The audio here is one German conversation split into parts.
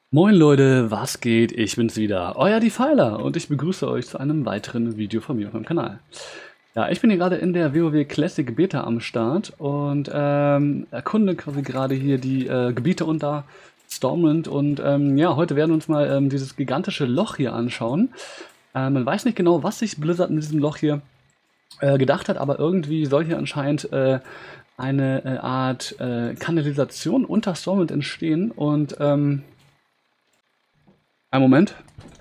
Moin Leute, was geht? Ich bin's wieder, euer Defiler und ich begrüße euch zu einem weiteren Video von mir auf meinem Kanal. Ja, ich bin hier gerade in der WoW Classic Beta am Start und erkunde quasi gerade hier die Gebiete unter Stormwind und ja, heute werden wir uns mal dieses gigantische Loch hier anschauen. Man weiß nicht genau, was sich Blizzard mit diesem Loch hier gedacht hat, aber irgendwie soll hier anscheinend eine Art Kanalisation unter Stormwind entstehen und einen Moment.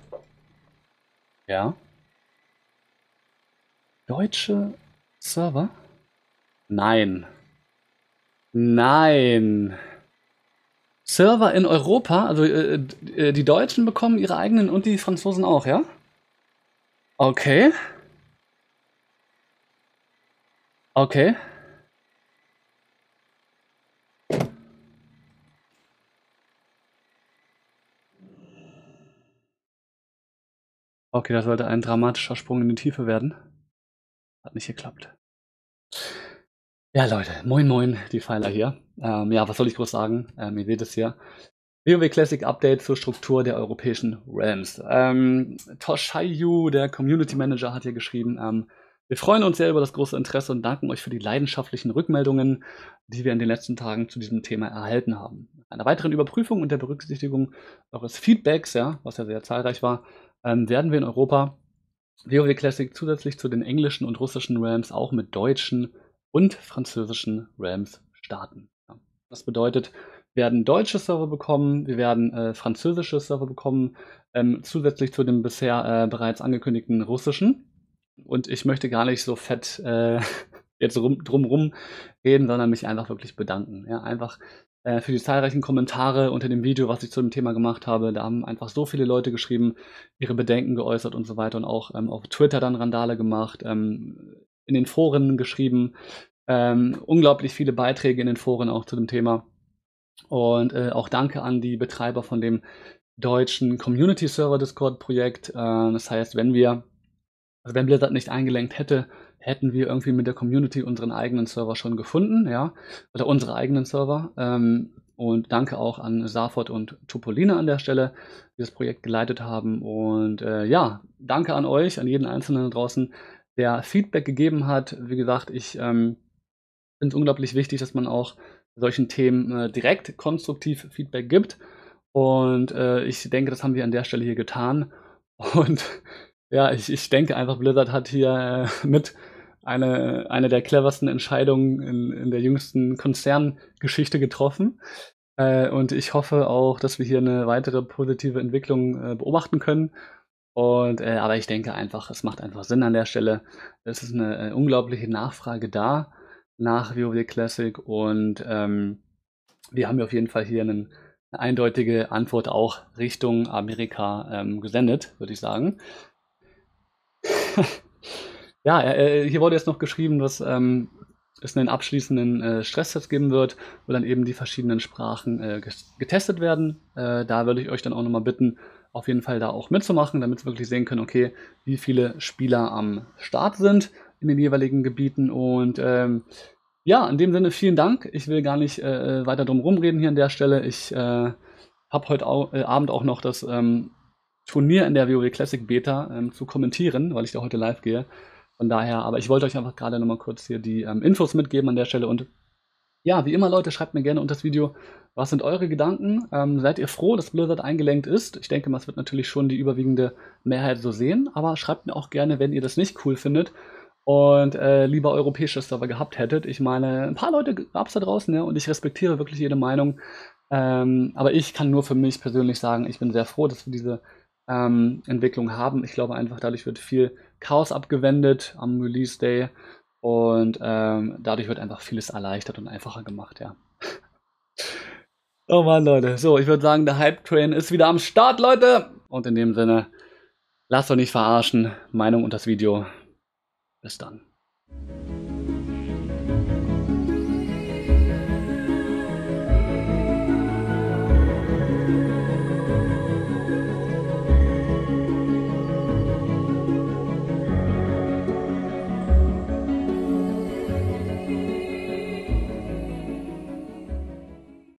Ja. Deutsche Server? Nein. Nein. Server in Europa? Also die Deutschen bekommen ihre eigenen und die Franzosen auch, ja? Okay. Okay. Okay, das sollte ein dramatischer Sprung in die Tiefe werden. Hat nicht geklappt. Ja, Leute, moin moin, die Pfeiler hier. Ja, was soll ich groß sagen? Ihr seht es hier. WoW Classic Update zur Struktur der europäischen Realms. Toshayu, der Community Manager, hat hier geschrieben, wir freuen uns sehr über das große Interesse und danken euch für die leidenschaftlichen Rückmeldungen, die wir in den letzten Tagen zu diesem Thema erhalten haben. Nach einer weiteren Überprüfung und der Berücksichtigung eures Feedbacks, ja, was ja sehr zahlreich war, werden wir in Europa WoW Classic zusätzlich zu den englischen und russischen Realms auch mit deutschen und französischen Realms starten. Ja. Das bedeutet, wir werden deutsche Server bekommen, wir werden französische Server bekommen, zusätzlich zu dem bisher bereits angekündigten russischen. Und ich möchte gar nicht so fett jetzt drumrum reden, sondern mich einfach wirklich bedanken. Ja, einfach für die zahlreichen Kommentare unter dem Video, was ich zu dem Thema gemacht habe. Da haben einfach so viele Leute geschrieben, ihre Bedenken geäußert und so weiter und auch auf Twitter dann Randale gemacht, in den Foren geschrieben, unglaublich viele Beiträge in den Foren auch zu dem Thema. Und auch danke an die Betreiber von dem deutschen Community Server Discord Projekt. Das heißt, wenn Blizzard nicht eingelenkt hätte, hätten wir irgendwie mit der Community unseren eigenen Server schon gefunden, ja, oder unsere eigenen Server. Und danke auch an Safot und Topolina an der Stelle, die das Projekt geleitet haben. Und ja, danke an euch, an jeden Einzelnen da draußen, der Feedback gegeben hat. Wie gesagt, ich finde es unglaublich wichtig, dass man auch solchen Themen direkt konstruktiv Feedback gibt. Und ich denke, das haben wir an der Stelle hier getan. Und ja, ich denke einfach, Blizzard hat hier mit eine der cleversten Entscheidungen in der jüngsten Konzerngeschichte getroffen. Und ich hoffe auch, dass wir hier eine weitere positive Entwicklung beobachten können. Und aber ich denke einfach, es macht einfach Sinn an der Stelle. Es ist eine unglaubliche Nachfrage da nach WoW Classic und wir haben ja auf jeden Fall hier eine eindeutige Antwort auch Richtung Amerika gesendet, würde ich sagen. Ja, hier wurde jetzt noch geschrieben, dass es einen abschließenden Stresstest geben wird, wo dann eben die verschiedenen Sprachen getestet werden. Da würde ich euch dann auch nochmal bitten, auf jeden Fall da auch mitzumachen, damit wir wirklich sehen können, okay, wie viele Spieler am Start sind in den jeweiligen Gebieten. Und ja, in dem Sinne vielen Dank. Ich will gar nicht weiter drum rumreden hier an der Stelle. Ich habe heute Abend auch noch das Turnier in der WoW Classic Beta zu kommentieren, weil ich da heute live gehe. Von daher, aber ich wollte euch einfach gerade nochmal kurz hier die Infos mitgeben an der Stelle. Und ja, wie immer, Leute, schreibt mir gerne unter das Video, was sind eure Gedanken? Seid ihr froh, dass Blizzard eingelenkt ist? Ich denke mal, es wird natürlich schon die überwiegende Mehrheit so sehen, aber schreibt mir auch gerne, wenn ihr das nicht cool findet und lieber europäische Server gehabt hättet. Ich meine, ein paar Leute gab es da draußen, ja, und ich respektiere wirklich jede Meinung. Aber ich kann nur für mich persönlich sagen, ich bin sehr froh, dass wir diese Entwicklung haben. Ich glaube einfach, dadurch wird viel Chaos abgewendet am Release Day und dadurch wird einfach vieles erleichtert und einfacher gemacht, ja. Oh Mann, Leute. So, ich würde sagen, der Hype-Train ist wieder am Start, Leute. Und in dem Sinne, lasst euch nicht verarschen. Meinung und das Video. Bis dann.